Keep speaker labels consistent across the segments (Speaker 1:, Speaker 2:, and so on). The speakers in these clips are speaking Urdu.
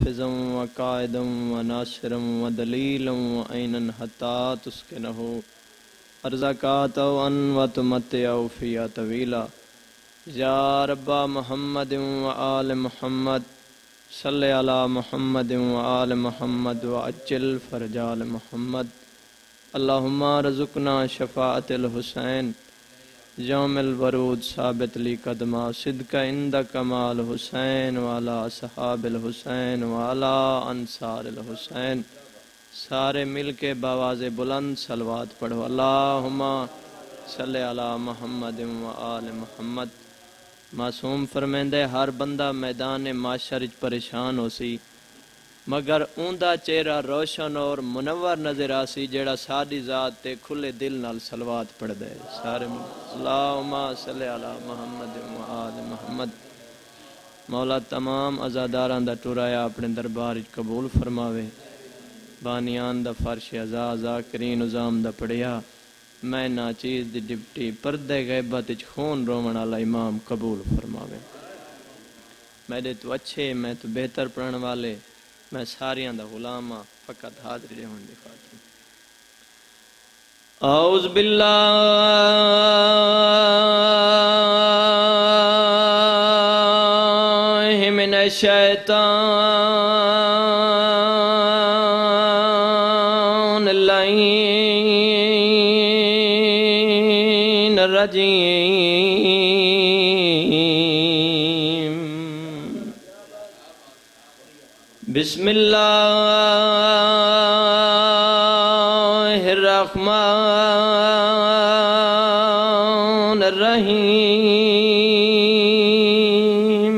Speaker 1: حافظا وقائدا وناصرا ودلیلا وعینا حتی تسکنہ ارزقاتا وتمتع فیہا طویلا یا رب محمد وآل محمد صلی علی محمد وآل محمد وعجل فرجال محمد اللہم رزقنا شفاعت الحسین یوم الورود ثابت لی قدمہ صدق عند کمال حسین وعلا صحاب الحسین وعلا انصار الحسین سارے مل کے باواز بلند صلوات پڑھو اللہم صلی علی محمد وآل محمد معصوم فرمیندے ہر بندہ میدان معاشر پریشان ہو سی مگر اوندا چہرہ روشن اور منور نظر آسی جیڑا ساری ذات تے کھلے دل نال صلوات پڑھ دے سارے اللہم صلی علی محمد وآل محمد مولا تمام عزاداران دا ٹورایا اپنے دربار قبول فرماوے بانیان دا فرش عزا ذاکرین نظام دا پڑھیا میں ناچیز دی ڈپٹی پردے غیبت خون رومن والا امام قبول فرماوے میرے تو اچھے میں تو بہتر پڑھن والے میں ساریاں دا غلامہ فقط حاضر رہوں دی خاطر اعوذ باللہ من الشیطان اللعین الرجیم بسم اللہ الرحمن الرحیم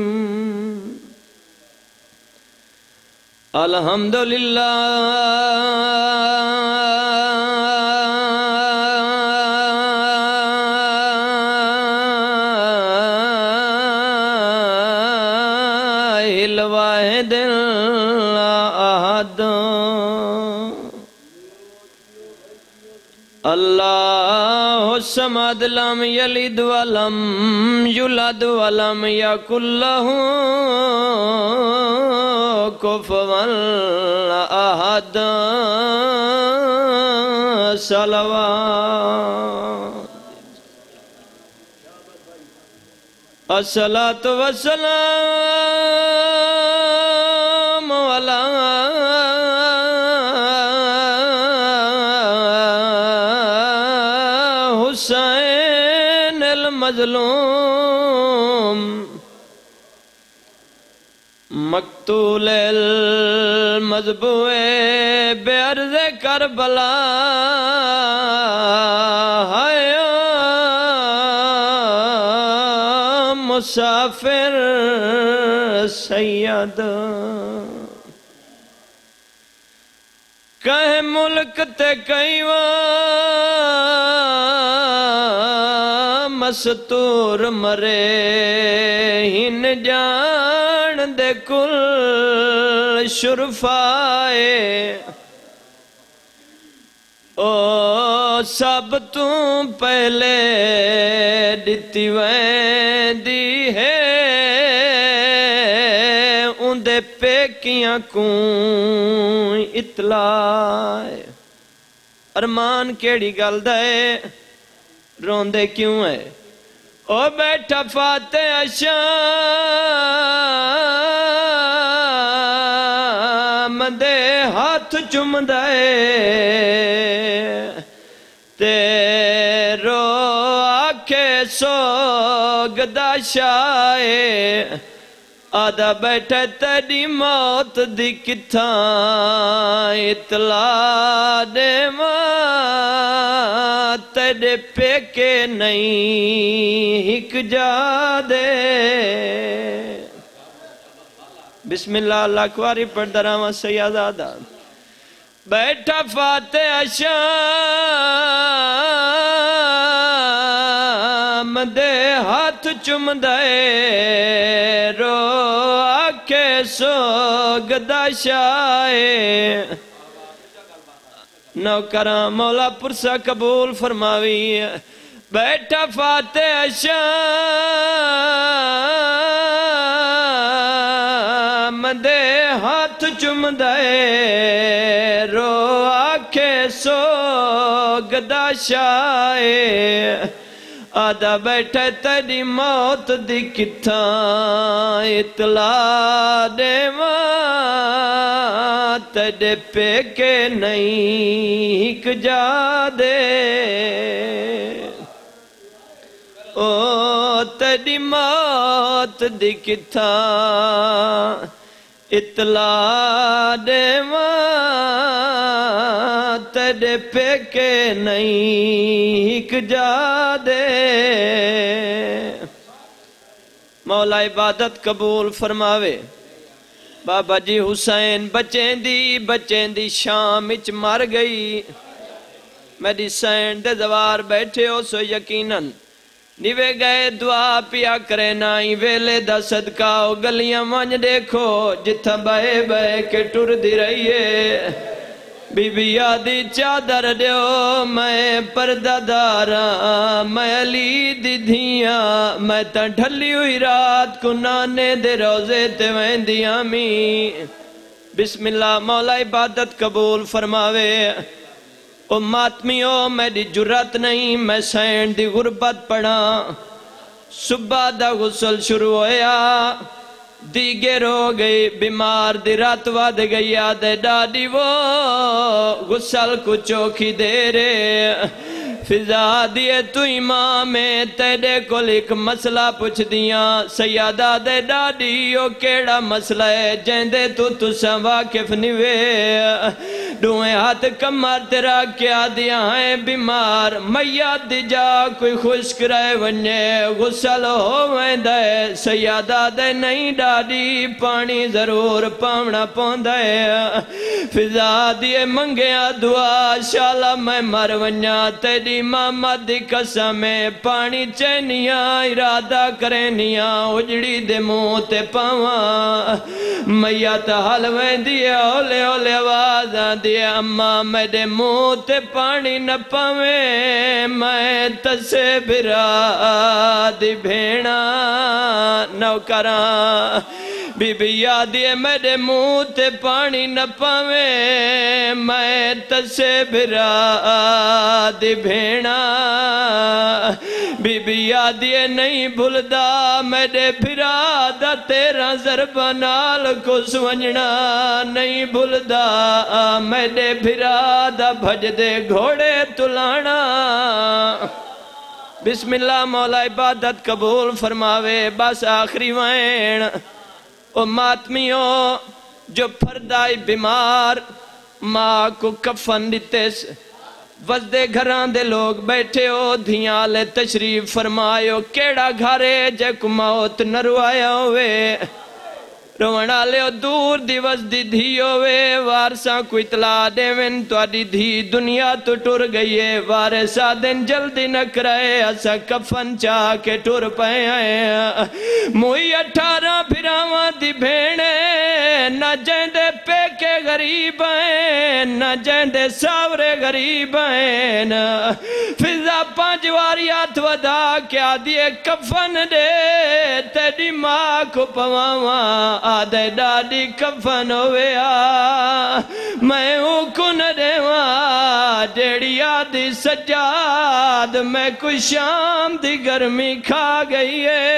Speaker 1: الحمدللہ الواحد الاحد اللہ الصمد لم یلد ولم یولد ولم یکن لہ کفوا احد صلوات الصلاۃ والسلام علی حسین المظلوم مقتول المذبوح بعرض کربلا مسافر سید کہیں ملک تے کئی مستور مرے ہن جان دے کل شرفائے او سب تو پہلے دتی ویندی ہے اندے پیکیاں کون اطلاع ارمان کیڑی گل دے روندے کیوں ہے او بیٹھا فاتح شام دے ہاتھ چم دے تیرو آکھے سوگدہ شائے آدھا بیٹھے تیری موت دی کتھاں اطلاع دے ماں تیرے پیکے نہیں ہک جا دے بسم اللہ اللہ اکباری پڑھ دراما سیادہ بیٹھا فاتح شام دے ہاتھ چم دے رو آکھے سوگدہ شائے نوکران مولا پرسا قبول فرماوی بیٹھا فاتح شام دے ہاتھ چم دے رو آکھے سو گدا شائے آدھا بیٹھے تیری موت دی کتھاں اطلاع دے ماں تیرے پیکے نہیں ہک جا دے او تیری موت دی کتھاں اطلاع دے ماں تیرے پیکے نہیں ہک جا دے مولا عبادت قبول فرماوے بابا جی حسین بچیں دی شام اچ مر گئی میری سین دے دوار بیٹھے ہو سو یقیناً نیوے گئے دعا پیا کرے نائی ویلے دا صدقہ ہو گلیاں ونج دیکھو جتھا بے بے کے ٹر دی رہیے بی بی آدھی چادر دیو میں پردہ دارا میں علی دی دھیاں میں تا ڈھلی ہوئی رات کو نانے دے روزے تے ویندی آمی بسم اللہ مولا عبادت قبول فرماوے او ماتمیوں میری جرات نہیں میں سین دی غربت پڑھا صبح دا غسل شروع ہویا دیگر ہو گئی بیمار دی رات واد گئی آدھے ڈاڈی وہ غسل کو چوکی دے رے فضا دیئے تو امام تیرے کو ایک مسئلہ پوچھ دیاں سیادہ دے ڈاڈی او کیڑا مسئلہ ہے جیندے تو سا واقف نوے ڈوئے ہاتھ کمر تیرا کیا دیا ہے بیمار میاد دی جا کوئی خشک رہے ونجے غسل ہوئے دے سیادہ دے نہیں ڈاڈی پانی ضرور پاونا پوندے فضا دیئے منگیا دعا شالا میں مر ونجا تیری ماما دی قسمیں پانی چینیاں ارادہ کرینیاں اجڑی دے موتے پاواں میات حلویں دیئے اولے اولے آوازاں دیئے اماں میرے موتے پانی نہ پاویں میں تسے برا دی بھینا نوکراں بی بی یادیے میرے موتے پانی نہ پاویں میں تسے برا دی بھینا بی بی یادیے نہیں بھلدا میرے بھرا دا تیرا ضربہ نال کو سونجنا نہیں بھلدا میرے بھرا دا بھج دے گھوڑے تلانا بسم اللہ مولا عبادت قبول فرماوے بس آخری وین او ماتمیوں جو پھردائی بیمار ماں کو کفن دیتے سے وزدے گھران دے لوگ بیٹھے ہو دھیاں لے تشریف فرمائیو کیڑا گھارے جے کو موت نروایا ہوئے رونا لے دور دی وزدی دھی ہوئے وارساں کو اطلاع دے ون تو آدھی دھی دنیا تو ٹر گئی ہے وارسا دن جلدی نہ کرائے اسا کفن چاہ کے ٹر پائے ہیں موئی 18 پھراواں دی بھینے نہ جیندے پیکے غریب ہیں نہ جیندے ساورے غریب ہیں فضا 5 واریات ودا کیا دیئے کفن دے تیری ماں کو پواواں آدھے ڈاڈی کفن ہویا میں کن دیواں جیڑی آدھی سجاد میں کوئی شام دی گرمی کھا گئی ہے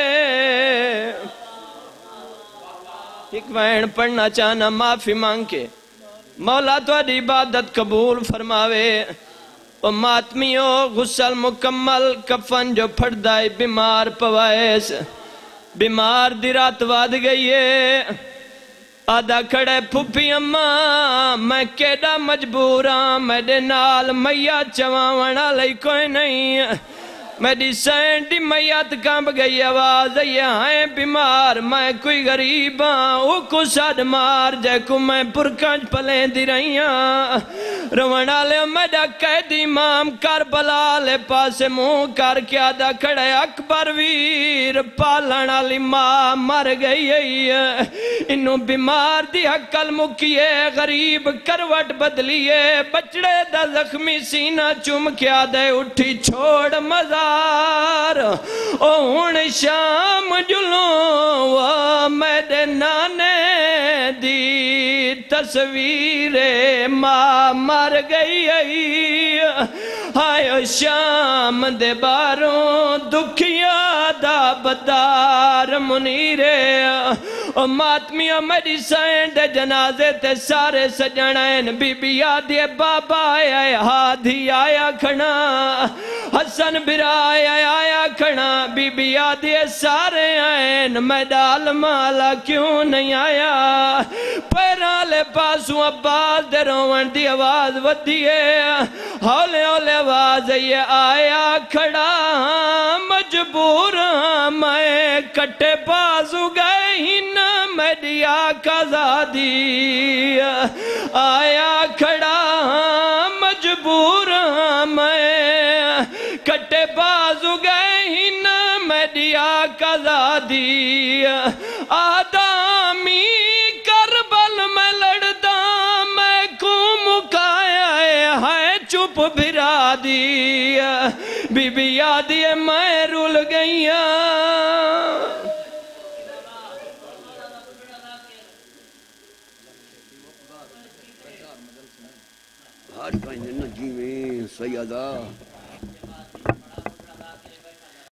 Speaker 1: ایک وین پڑھنا چاہنا معافی مانگ کے مولا تو عبادت قبول فرماوے او ماتمیوں غسل مکمل کفن جو پھڑ دائی بیمار پوائس بیمار دی رات واد گئی ہے آدھا کھڑے پھوپی اماں میں کیڑا مجبوراں میرے نال میاں چواونا لئی کوئی نہیں میری سینڈی میات کامب گئی آواز یہ ہیں بیمار میں کوئی غریباں او کو ساڑھ مار جے کو میں پرکانچ پلیں دی رہیاں رونا لے میڈا قید امام کربلا لے پاس منہ کر کیا دا کھڑے اکبر ویر پالنا لی ماں مر گئی ہے انہوں بیمار دی حقل مکیے غریب کروٹ بدلیے بچڑے دا زخمی سینہ چوم کیا دے اٹھی چھوڑ مزار او ہن شام جلوں وہ میرے نانے دی تصویر ماں مر گئی ہائے شام دے باروں دکھیا دا بدار منیرے او ماتمیاں میری سائن دے جنازے تے سارے سجنین بی بی آدھے بابا آیا ہادھی آیا کھنا حسن برا آیا کھنا بی بی آدھے سارے آئین میں ڈال مالا کیوں نہیں آیا پیرالے پاسوں عباس دے روان دی آواز ودیے ہولے ہولے آواز یہ آیا کھڑا مجبور میں کٹے بازو گئے ہی نہ میری آقا زادی آیا کھڑا مجبور میں کٹے بازو گئے ہی نہ میری آقا زادی آدمی کربل میں لڑتا میں کو مکایا ہے چپ بھرا دی بی بی یادی میں رول گئیا
Speaker 2: ہر کہیں نجی میں سیدہ